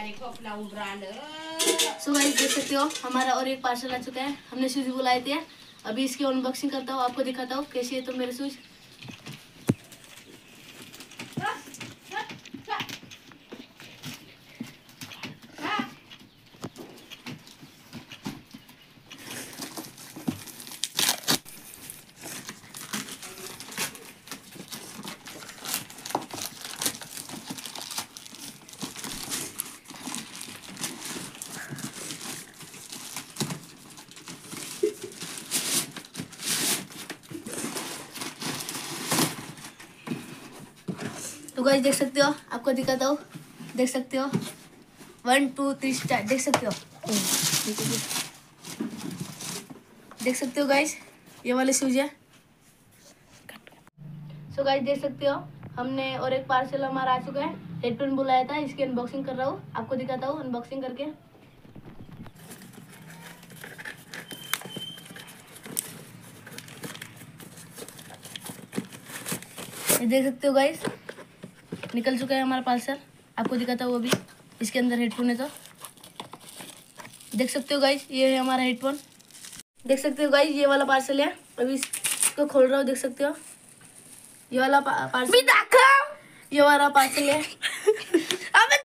So guys देख सकते हो हमारा और एक पार्सल आ चुका है। हमने शूज बुलाए थे, अभी इसकी अनबॉक्सिंग करता हूँ, आपको दिखाता हूँ कैसी है तो मेरे शूज। तो गाइस देख सकते हो, आपको दिखाता हूँ, देख सकते हो 1 2 3 स्टार्ट, देख सकते हो, देख सकते हो गाइस ये वाले शूज है। सो गाइस देख सकते हो हमने और एक पार्सल हमारा आ चुका है, हेडफोन बुलाया था, इसकी अनबॉक्सिंग कर रहा हूँ, आपको दिखाता हूँ अनबॉक्सिंग करके। ये देख सकते हो गाइस निकल चुका है हमारा पार्सल, आपको दिखाता हूँ अभी, इसके अंदर हेडफोन है तो देख सकते हो गाइस ये है हमारा हेडफोन। देख सकते हो गाइस ये वाला पार्सल है, अभी इसको खोल रहा हूँ, देख सकते हो ये वाला पार्सल, ये वाला पार्सल है,